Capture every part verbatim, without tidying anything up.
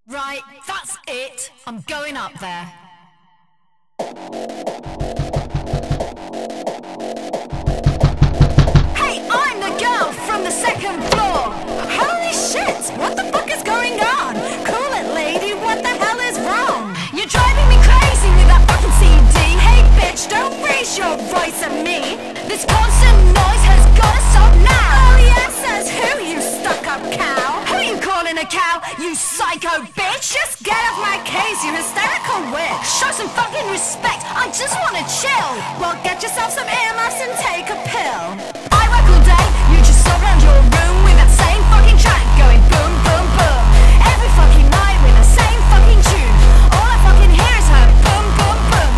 Right, that's it. I'm going up there. Hey, I'm the girl from the second floor. Holy shit, what the fuck is going on? Cool it, lady, what the hell is wrong? You're driving me crazy with that fucking C D. Hey bitch, don't raise your voice at me. This constant noise has gotta stop now. Oh yeah, says who, you stuck-up cow? Who you calling a cow, you psycho bitch? Just get off my case, you hysterical witch. Show some fucking respect, I just wanna chill. Well, get yourself some earmuffs and take a pill. I work all day, you just sob around your room with that same fucking track going boom, boom, boom. Every fucking night with the same fucking tune. All I fucking hear is her boom, boom, boom.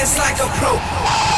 dance like a pro.